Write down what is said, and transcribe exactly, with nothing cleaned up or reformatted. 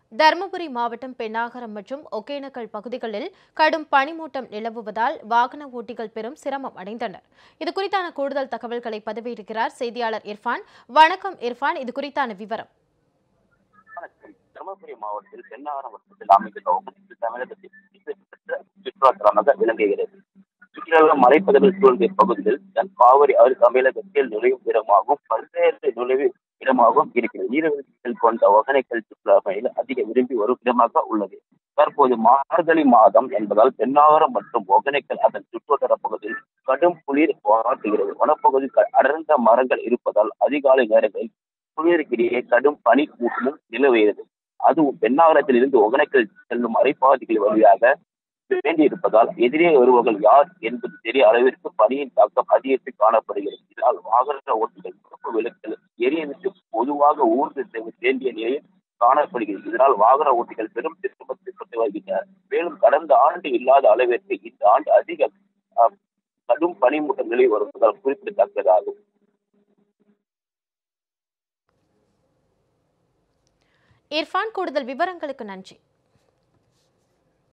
தருமபுரி மாவட்டம் பென்னாகரம் மற்றும் ஒகேனக்கல் பகுதிகளில் கடும் பனிமூட்டம் நிலவுவதால் வாகன ஓட்டிகள் பெரும் சிரமம் அடைந்தனர். இது குறித்தான கூடுதல் தகவல்களை பதிவிடுகிறார் செய்தியாளர் இர்ஃபான். வணக்கம் இர்ஃபான், இது குறித்தான விவரம். தருமபுரி மாவட்டத்தில் பென்னாகரம் வட்டத்தில் அமைந்துள்ள தமிழகத்தில் சுற்றுலாத்தலமாக விளங்குகிறது. சுற்றுலா மலைப்பகுதியில் சூழ்ந்த பகுதியில் தன் காவிரி ஆறு தமிழகத்தில் நுழையும் இடமாகவும் பல்வேறு நுழைவு இடமாகவும் இருக்கிறது. நீர்வீழ்ச்சிகள் கொண்ட ஒகேனக்கல் சுற்றுலா பயணிகள் அதிக விரும்பி வரும் இடமாக உள்ளது. தற்போது மார்கழி மாதம் என்பதால் பென்னாகரம் மற்றும் ஒகேனக்கல் அதன் சுற்றுவட்டார பகுதியில் கடும் குளிர் வாட்டுகிறது. வனப்பகுதி அடர்ந்த மரங்கள் இருப்பதால் அதிகாலை நேரங்களில் குளிருக்கிடையே கடும் பனி மூட்டமும் நிலவுகிறது. அதுவும் பென்னாகரத்தில் இருந்து ஒகேனக்கல் செல்லும் மலைப்பாதைகள் வழியாக வேண்டியிருப்பதால் எதிரே வருபவர்கள் யார் என்பது தெரிய அளவிற்கு பனியின் தாக்கம் அதிகரித்து காணப்படுகிறது. இதனால் வாகன ஓட்டிகள் சிறப்பு விளக்குகள் எரியவிட்டு பொதுவாக ஊர்ந்து வேண்டிய நிலையில் காணப்படுகிறது. இதனால் வாகன ஓட்டிகள் பெரும் சிரமத்தை வருகின்றனர். மேலும் கடந்த ஆண்டு இல்லாத அளவிற்கு இந்த ஆண்டு அதிக கடும் பனிமூட்டம் நிலை வருவதால் குறிப்பிடத்தக்கதாகும். இர்ஃபான், கூடுதல் விவரங்களுக்கு நன்றி.